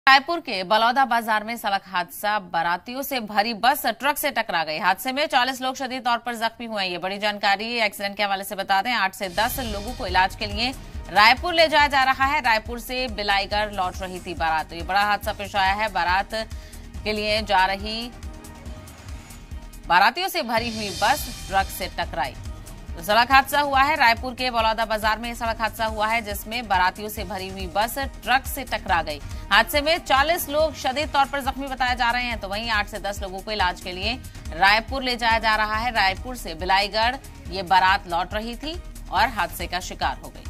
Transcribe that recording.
रायपुर के बलौदा बाजार में सड़क हादसा, बारातियों से भरी बस ट्रक से टकरा गई। हादसे में 40 लोग शदीद तौर पर जख्मी हुए। ये बड़ी जानकारी एक्सीडेंट के हवाले से बता दें। 8 से 10 लोगों को इलाज के लिए रायपुर ले जाया जा रहा है। रायपुर से बिलाईगढ़ लौट रही थी बारात। तो ये बड़ा हादसा पेश आया है। बारात के लिए जा रही बारातियों से भरी हुई बस ट्रक से टकराई। तो सड़क हादसा हुआ है रायपुर के बलौदा बाजार में। सड़क हादसा हुआ है जिसमें बारातियों से भरी हुई बस ट्रक से टकरा गई। हादसे में 40 लोग शदीद तौर पर जख्मी बताए जा रहे हैं। तो वहीं 8 से 10 लोगों को इलाज के लिए रायपुर ले जाया जा रहा है। रायपुर से बिलाईगढ़ ये बारात लौट रही थी और हादसे का शिकार हो गई।